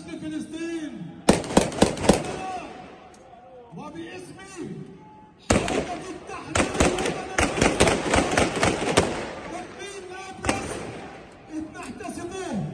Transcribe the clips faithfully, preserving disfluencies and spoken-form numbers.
باسم فلسطين وباسم حركة التحرير تكفين نابلس إذ نحتسبه.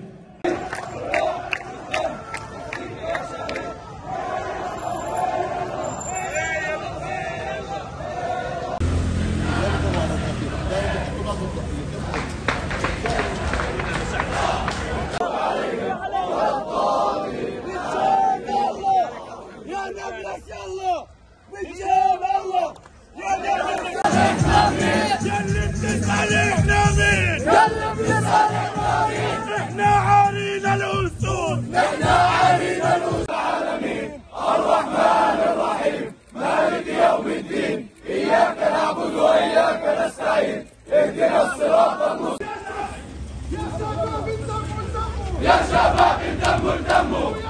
يلا بنجيب الله يا نبي جلب تسأل احنا مين جلب تسأل احنا مين احنا عارين الاسود احنا عارين الاسود العالمين الرحمن الرحيم مالك يوم الدين اياك نعبد واياك نستعين اهدنا الصراط المستقيم. يا شباب الدم دمه يا شباب الدم دمه